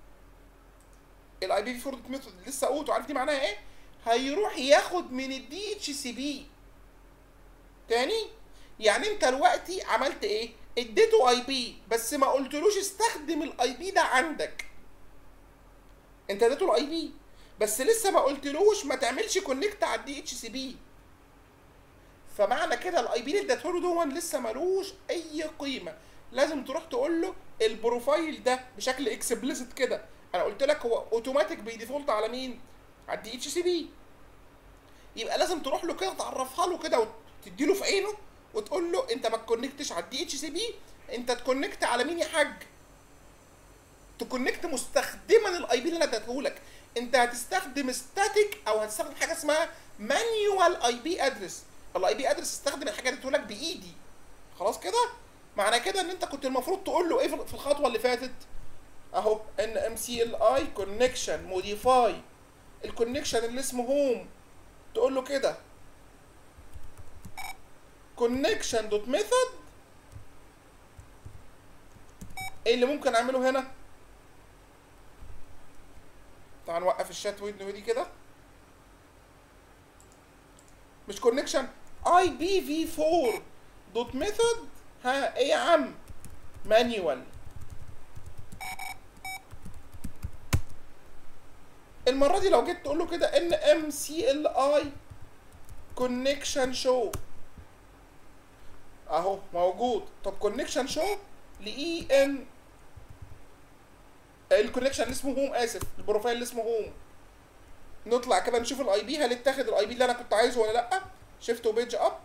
الاي بي في أربعة دوت ميثود لسه اوتو، عارف دي معناها ايه؟ هيروح ياخد من الدي اتش سي بي تاني. يعني انت دلوقتي عملت ايه؟ اديته اي بي بس ما قلتلوش استخدم الاي بي ده عندك. انت اديته الاي بي بس لسه ما قلتلوش ما تعملش كونكت على الدي اتش سي بي. فمعنى كده الاي بي اللي اديته له دون لسه ملوش اي قيمه. لازم تروح تقول له البروفايل ده بشكل اكسبليسيت كده. انا قلت لك هو اوتوماتيك بيديفولت على مين؟ على الدي اتش سي بي. يبقى لازم تروح له كده تعرفها له كده وتدي له في عينه وتقول له انت ما تكونكتش على الدي اتش سي بي، انت تكونكت على مين يا حاج؟ تكونكت مستخدما الاي بي اللي انا اديته لك. انت هتستخدم ستاتيك او هتستخدم حاجه اسمها مانيوال اي بي ادرس. الاي بي ادرس استخدم الحاجه اللي اديته لك بايدي. خلاص كده؟ معنى كده ان انت كنت المفروض تقول له ايه في الخطوه اللي فاتت؟ اهو ان ام سي ال اي كونكشن موديفاي الكونكشن اللي اسمه هوم، تقول له كده كونكشن دوت ميثود. ايه اللي ممكن اعمله هنا؟ تعال نوقف الشات ودي كده. مش كونكشن اي بي في أربعة دوت ميثود. ها ايه يا عم؟ مانيوال. المره دي لو جيت تقول له كده ان ام سي ال اي كونكشن شو اهو موجود. طب كونكشن شو لاي ان الكونكشن اللي اسمه هوم، اسف البروفايل اللي اسمه هوم. نطلع كده نشوف الاي بي، هل اتاخد الاي بي اللي انا كنت عايزه ولا لا؟ شيفت وبيج اب.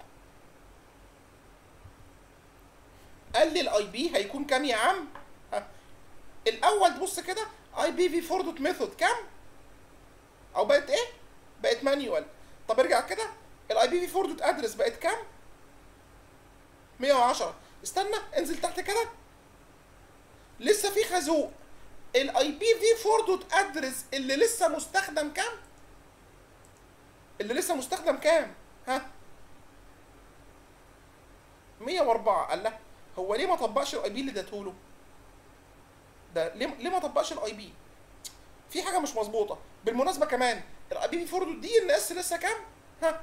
قال لي الاي بي هيكون كام يا عم؟ ها. الاول تبص كده اي بي في أربعة دوت ميثود كام؟ او بقت ايه؟ بقت مانيوال. طب ارجع كده الاي بي في أربعة دوت ادرس بقت كام؟ مية وعشرة. استنى انزل تحت كده، لسه في خازوق. الاي بي في أربعة دوت ادرس اللي لسه مستخدم كام؟ اللي لسه مستخدم كام؟ ها؟ مية وأربعة. قال له هو ليه ما طبقش الاي بي اللي اديته له؟ ده ليه ليه ما طبقش الاي بي؟ في حاجه مش مظبوطه. بالمناسبه كمان الاي بي في أربعة دوت دي ان اس لسه كام؟ ها؟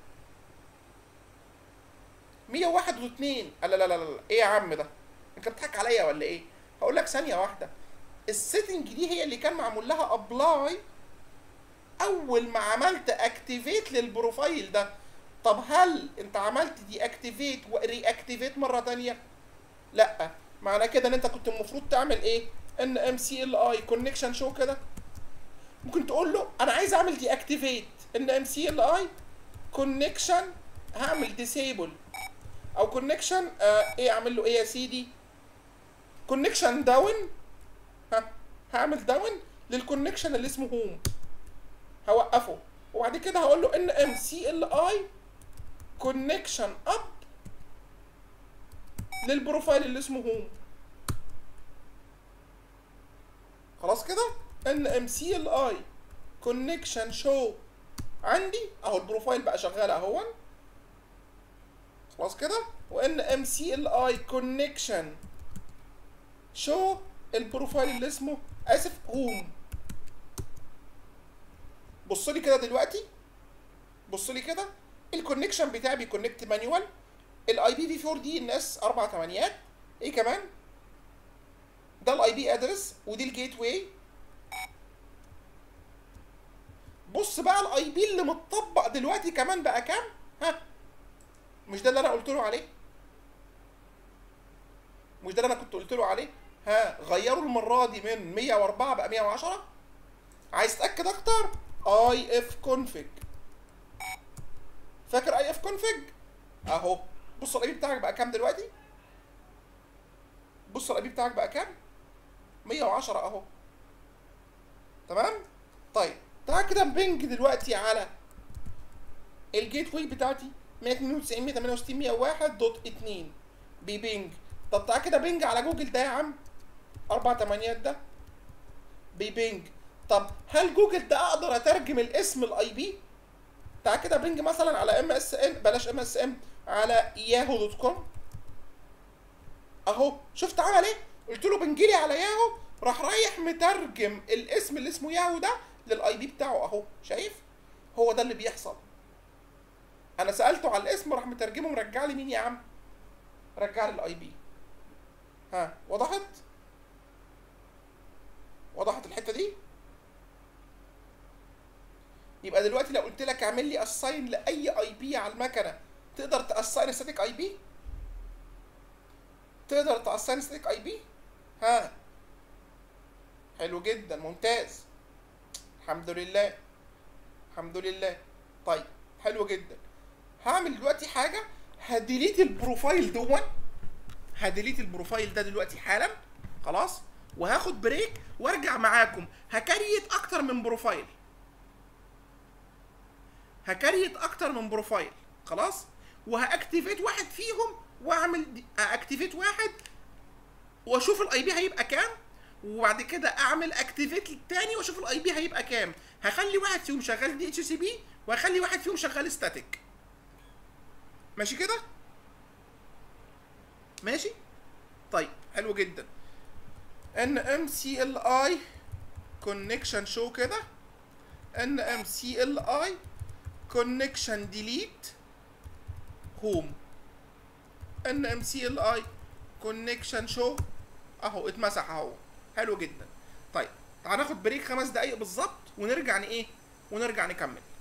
مية وواحد دوت اتنين. لا لا لا لا ايه يا عم ده؟ انت بتضحك عليا ولا ايه؟ هقول لك ثانيه واحده. السيتنج دي هي اللي كان معمول لها ابلاي اول ما عملت اكتيفيت للبروفايل ده. طب هل انت عملت دي اكتيفيت وري اكتيفيت مره ثانيه؟ لا. معنى كده ان انت كنت المفروض تعمل ايه؟ ان ام سي ال اي كونكشن شو كده. ممكن تقول له انا عايز اعمل دي اكتيفيت ان ام سي ال اي كونكشن، هعمل ديسيبل او كونكشن آه ايه اعمل له ايه يا سيدي؟ كونكشن داون. ها هعمل داون للكونكشن اللي اسمه هوم، هوقفه. وبعد كده هقول له ان ام سي ال اي كونكشن اب للبروفايل اللي اسمه هوم. خلاص كده ان ام سي ال اي كونكشن شو عندي اهو، البروفايل بقى شغال اهون. خلاص كده. وان ام سي ال اي كونكشن شو البروفايل اللي اسمه اسف هوم. بص لي كده دلوقتي، بص لي كده الكونكشن بتاعي بيكونكت مانيوال، الاي بي في أربعة دي الناس اربع تمانيات. ايه كمان؟ ده الاي بي ادرس ودي الجيت واي. بص بقى الاي بي اللي متطبق دلوقتي كمان بقى كام؟ ها؟ مش ده اللي انا قلت له عليه؟ مش ده اللي انا كنت قلت له عليه؟ ها، غيروا المره دي من مية واربعة بقى مية وعشرة. عايز تتاكد اكتر؟ اي اف كونفج. فاكر اي اف كونفج؟ اهو. بص الاي بي بتاعك بقى كام دلوقتي؟ بص الاي بي بتاعك بقى كام؟ مية وعشرة اهو. تمام؟ طيب تعال كده نبنج دلوقتي على الجيت واي بتاعتي مية اتنين وتسعين مية تمانية وستين مية وواحد دوت اتنين بيبنج. طب تعال كده بنج على جوجل ده يا عم، اربع تمانيات ده بيبنج. طب هل جوجل ده اقدر اترجم الاسم الاي بي؟ تعال كده بنج مثلا على ام اس ان، بلاش ام اس ام، على ياهو دوت كوم. اهو شفت عمل ايه؟ قلت له بنجلي على ياهو، راح رايح مترجم الاسم اللي اسمه ياهو ده للاي بي بتاعه. اهو شايف؟ هو ده اللي بيحصل. انا سالته على الاسم راح مترجمه مرجع لي مين يا عم؟ رجع لي الاي بي. ها وضحت؟ وضحت الحته دي؟ يبقى دلوقتي لو قلت لك اعمل لي اساين لاي اي بي على المكنه، تقدر تاساين ستاتيك اي بي؟ تقدر تاساين ستاتيك اي بي؟ ها حلو جدا، ممتاز، الحمد لله الحمد لله. طيب حلو جدا. هعمل دلوقتي حاجه، هديليت البروفايل دون، هديليت البروفايل ده دلوقتي حالا خلاص، وهاخد بريك وارجع معاكم. هكريت اكتر من بروفايل، هكريت اكتر من بروفايل خلاص، وهاكتيفيت واحد فيهم واعمل اكتيفيت واحد واشوف الاي بي هيبقى كام، وبعد كده اعمل اكتيفيت التاني واشوف الاي بي هيبقى كام. هخلي واحد فيهم شغال دي اتش سي بي وهخلي واحد فيهم شغال ستاتيك. ماشي كده؟ ماشي؟ طيب حلو جدا. ان ام سي ال اي كونكشن شو كده، ان ام سي ال اي كونكشن ديليت هوم، ان ام سي ال اي كونكشن شو اهو اتمسح اهو. حلو جدا. طيب تعال ناخد بريك خمس دقايق بالظبط ونرجع ن ايه ونرجع نكمل.